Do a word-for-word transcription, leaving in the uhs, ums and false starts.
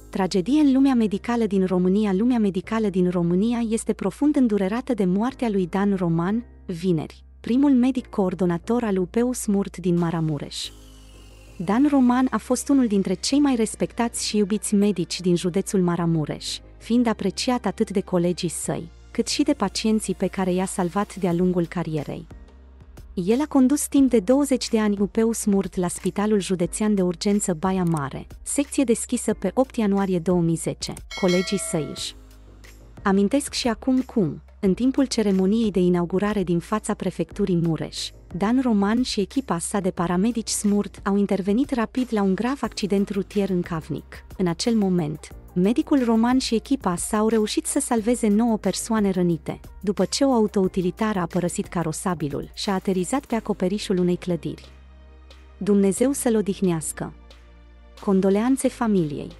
Tragedie în lumea medicală din România. Lumea medicală din România este profund îndurerată de moartea lui Dan Roman, vineri, primul medic coordonator al U P U SMURT din Maramureș. Dan Roman a fost unul dintre cei mai respectați și iubiți medici din județul Maramureș, fiind apreciat atât de colegii săi, cât și de pacienții pe care i-a salvat de-a lungul carierei. El a condus timp de douăzeci de ani U P U SMURT la Spitalul Județean de Urgență Baia Mare, secție deschisă pe opt ianuarie două mii zece. Colegii săi își amintesc și acum cum, în timpul ceremoniei de inaugurare din fața prefecturii Mureș, Dan Roman și echipa sa de paramedici SMURT au intervenit rapid la un grav accident rutier în Cavnic. În acel moment, medicul Roman și echipa sa au reușit să salveze nouă persoane rănite, după ce o autoutilitară a părăsit carosabilul și a aterizat pe acoperișul unei clădiri. Dumnezeu să-l odihnească. Condoleanțe familiei.